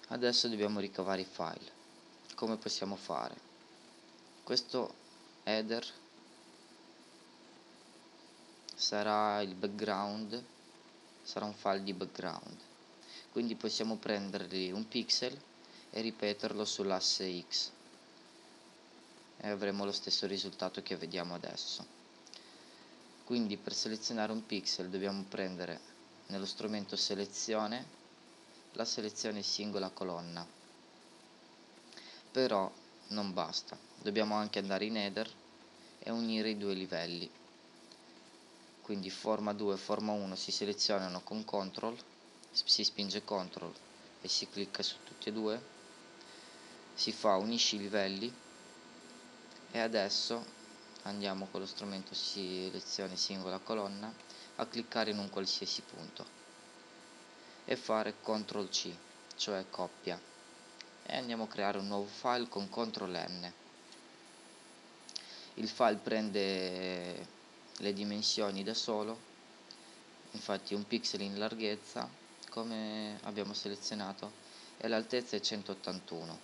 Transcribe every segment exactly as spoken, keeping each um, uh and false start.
Adesso dobbiamo ricavare i file. Come possiamo fare? Questo header sarà il background, sarà un file di background, quindi possiamo prendergli un pixel e ripeterlo sull'asse X e avremo lo stesso risultato che vediamo adesso. Quindi per selezionare un pixel dobbiamo prendere nello strumento selezione la selezione singola colonna, però non basta, dobbiamo anche andare in header e unire i due livelli. Quindi forma due e forma uno si selezionano con control, si spinge control e si clicca su tutti e due, si fa unisci i livelli e adesso andiamo con lo strumento selezione singola colonna a cliccare in un qualsiasi punto e fare control C, cioè coppia, e andiamo a creare un nuovo file con control N. Il file prende le dimensioni da solo, infatti un pixel in larghezza come abbiamo selezionato e l'altezza è centottantuno.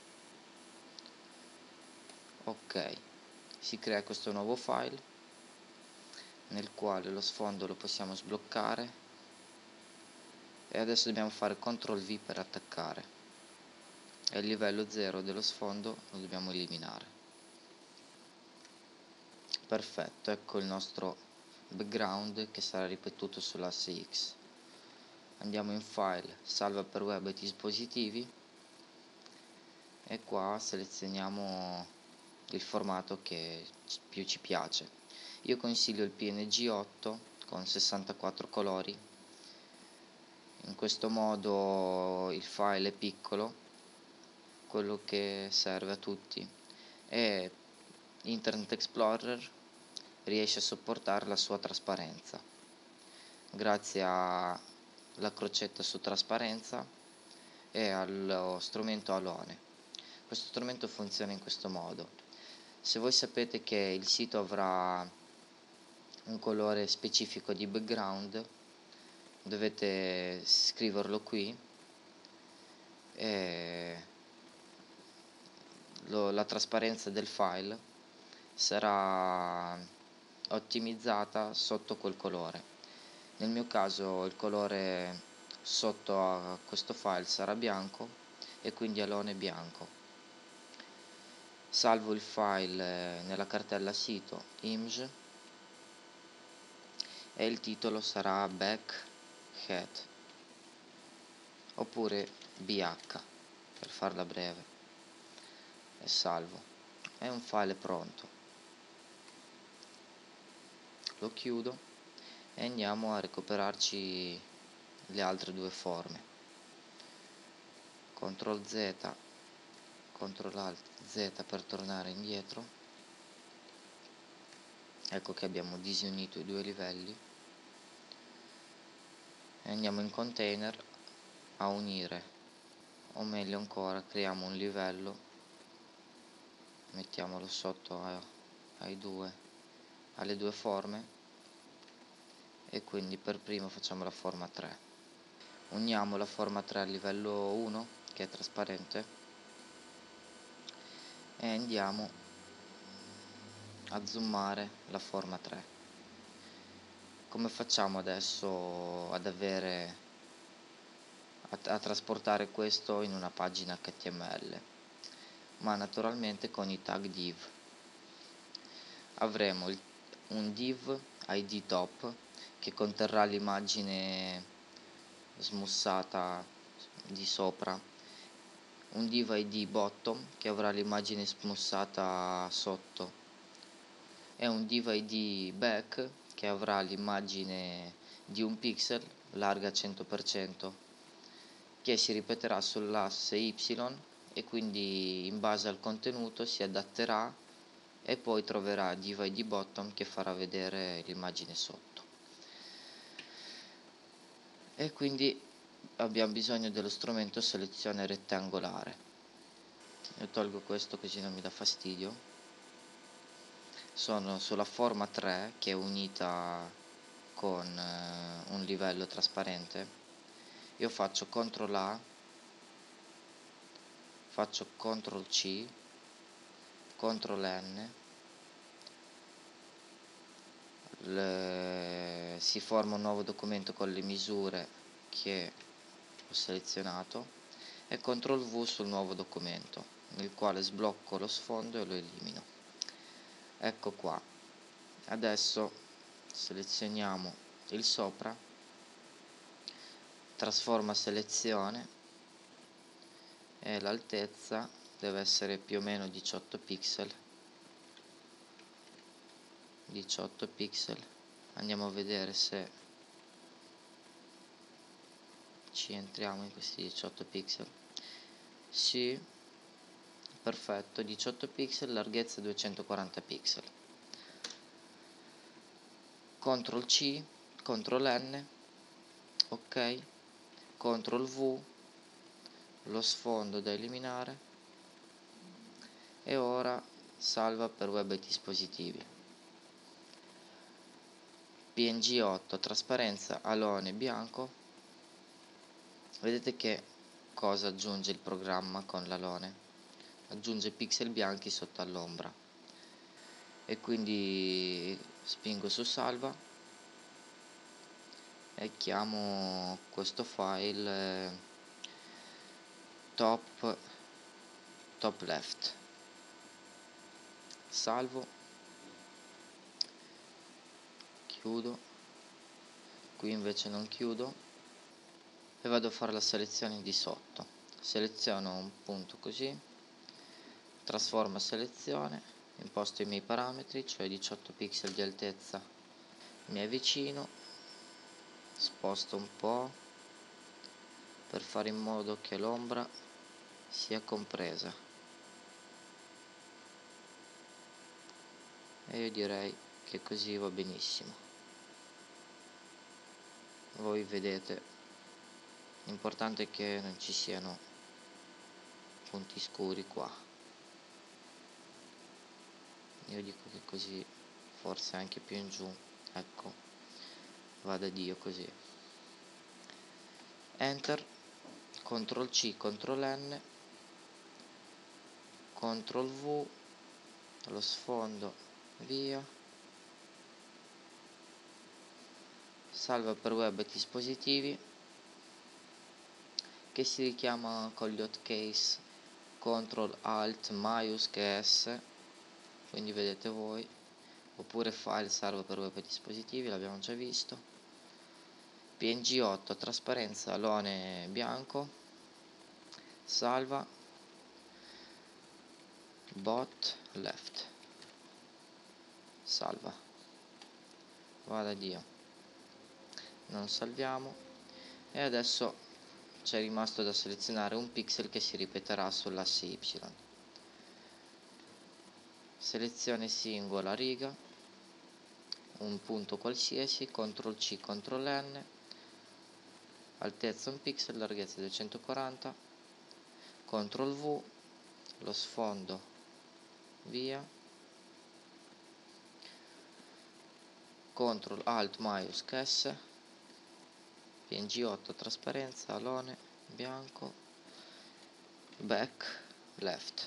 Ok, si crea questo nuovo file nel quale lo sfondo lo possiamo sbloccare e adesso dobbiamo fare control V per attaccare e il livello zero dello sfondo lo dobbiamo eliminare. Perfetto, ecco il nostro background che sarà ripetuto sull'asse X. Andiamo in file, salva per web e dispositivi e qua selezioniamo il formato che più ci piace. Io consiglio il P N G otto con sessantaquattro colori, in questo modo il file è piccolo, quello che serve a tutti, e Internet Explorer riesce a sopportare la sua trasparenza grazie alla crocetta su trasparenza e allo strumento Alone. Questo strumento funziona in questo modo: se voi sapete che il sito avrà un colore specifico di background, dovete scriverlo qui e lo, la trasparenza del file sarà ottimizzata sotto quel colore. Nel mio caso il colore sotto a questo file sarà bianco e quindi Alone bianco. Salvo il file nella cartella sito img e il titolo sarà back head oppure B H per farla breve, e salvo. È un file pronto, lo chiudo e andiamo a recuperarci le altre due forme. control Z, control alt Z per tornare indietro. Ecco che abbiamo disunito i due livelli e andiamo in container a unire, o meglio ancora creiamo un livello, mettiamolo sotto a, ai due, alle due forme, e quindi per primo facciamo la forma tre, uniamo la forma tre al livello uno che è trasparente e andiamo a zoomare la forma tre. Come facciamo adesso ad avere a, a trasportare questo in una pagina H T M L? Ma naturalmente con i tag div. Avremo il, un div I D top che conterrà l'immagine smussata di sopra, un div I D bottom che avrà l'immagine smussata sotto e un div I D back che avrà l'immagine di un pixel larga cento per cento che si ripeterà sull'asse Y e quindi in base al contenuto si adatterà e poi troverà div I D bottom che farà vedere l'immagine sotto. E quindi abbiamo bisogno dello strumento selezione rettangolare. Io tolgo questo così non mi dà fastidio. Sono sulla forma tre che è unita con eh, un livello trasparente. Io faccio control A faccio control C, control N, le, si forma un nuovo documento con le misure che ho selezionato, e control V sul nuovo documento, nel quale sblocco lo sfondo e lo elimino. Ecco qua. Adesso selezioniamo il sopra, trasforma selezione, e l'altezza deve essere più o meno diciotto pixel. diciotto pixel. Andiamo a vedere se ci entriamo in questi diciotto pixel. Sì, perfetto, diciotto pixel, larghezza duecentoquaranta pixel. control C, control N, ok, control V, lo sfondo da eliminare, e ora salva per web e dispositivi. P N G otto, trasparenza alone bianco. Vedete che cosa aggiunge il programma con l'alone? Aggiunge pixel bianchi sotto all'ombra. E quindi spingo su salva e chiamo questo file eh, top top left. Salvo, chiudo, qui invece non chiudo, e vado a fare la selezione di sotto. Seleziono un punto così, trasforma selezione, imposto i miei parametri, cioè diciotto pixel di altezza, mi avvicino, sposto un po' per fare in modo che l'ombra sia compresa, e io direi che così va benissimo. Voi vedete, l'importante è che non ci siano punti scuri qua. Io dico che così forse anche più in giù, ecco, va da Dio così. Enter, control C, control N, control V, lo sfondo via, salva per web e dispositivi, che si richiama con gli hotkeys control alt maius che S, quindi vedete voi, oppure file salva per web e dispositivi, l'abbiamo già visto. P N G otto, trasparenza alone bianco, salva, bot left, salva, vada Dio, non salviamo, e adesso c'è rimasto da selezionare un pixel che si ripeterà sull'asse Y. Selezione singola riga, un punto qualsiasi, control C, control N, altezza un pixel, larghezza duecentoquaranta, control V, lo sfondo via, control alt maius S, P N G otto, trasparenza alone bianco, back left,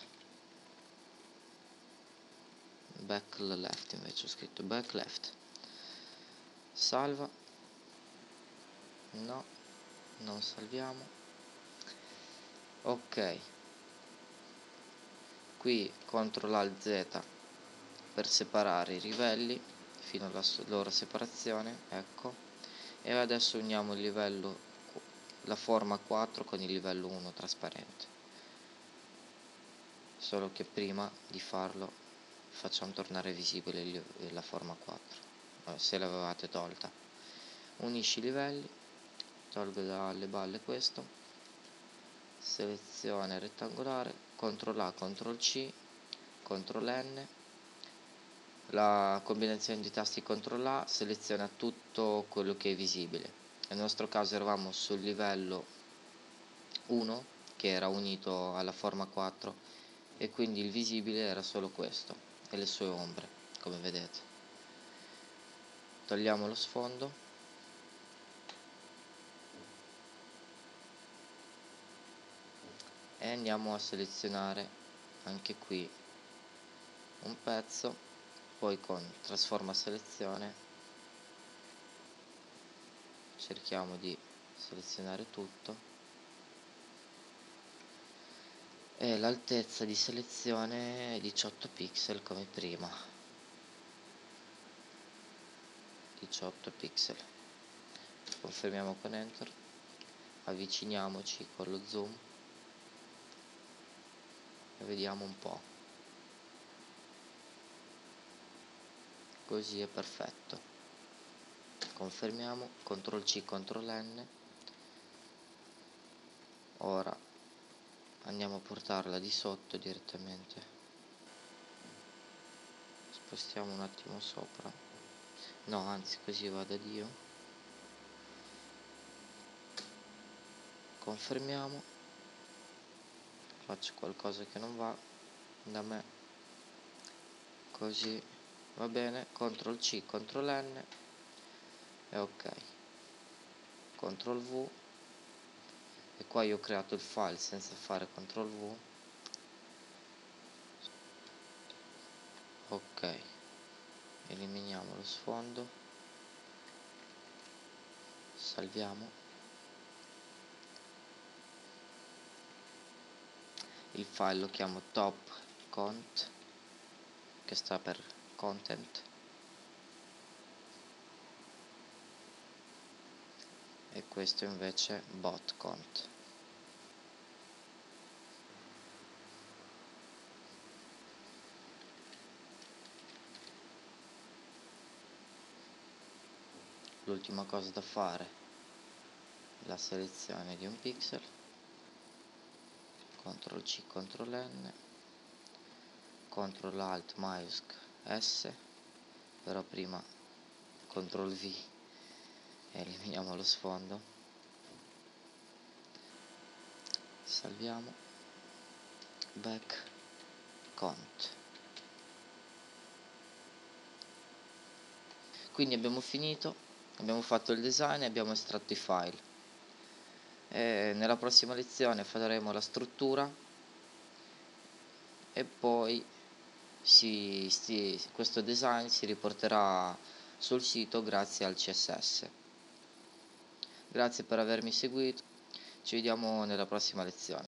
back left invece ho scritto back left, salva, no, non salviamo, ok, qui control alt Z per separare i livelli fino alla loro separazione, ecco, e adesso uniamo il livello, la forma quattro con il livello uno trasparente, solo che prima di farlo facciamo tornare visibile la forma quattro, se l'avevate tolta. Unisci i livelli, tolgo dalle balle questo, selezione rettangolare, control A, control C, control N, la combinazione di tasti control A seleziona tutto quello che è visibile. Nel nostro caso eravamo sul livello uno che era unito alla forma quattro, e quindi il visibile era solo questo e le sue ombre, come vedete. Togliamo lo sfondo, e andiamo a selezionare anche qui un pezzo, poi con trasforma selezione cerchiamo di selezionare tutto e l'altezza di selezione è diciotto pixel come prima, diciotto pixel. Confermiamo con enter, avviciniamoci con lo zoom e vediamo un po'. Così è perfetto. Confermiamo, control C, control N. Ora andiamo a portarla di sotto direttamente, spostiamo un attimo sopra, no anzi così va da Dio. Confermiamo, faccio qualcosa che non va da me, così va bene, control C, control N e ok, control V, e qua io ho creato il file senza fare control V. Ok, eliminiamo lo sfondo, salviamo, il file lo chiamo top cont, che sta per content, e questo invece bot cont. L'ultima cosa da fare è la selezione di un pixel, control C, control N, control alt maiusc S, però prima control V e eliminiamo lo sfondo, salviamo, back cont. Quindi abbiamo finito, abbiamo fatto il design e abbiamo estratto i file. E nella prossima lezione faremo la struttura e poi si, si, questo design si riporterà sul sito grazie al C S S. Grazie per avermi seguito, ci vediamo nella prossima lezione.